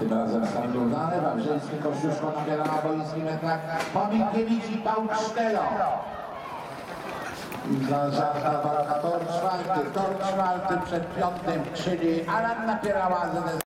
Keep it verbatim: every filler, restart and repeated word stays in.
Tym razem standardowane, Wawrzyński, Kościuszko nabiera na boiskich metrach, Pominkiewicz i Pałksztelo. I żadna walka tor czwarty, tor czwarty przed piątym, czyli Alan Napierała.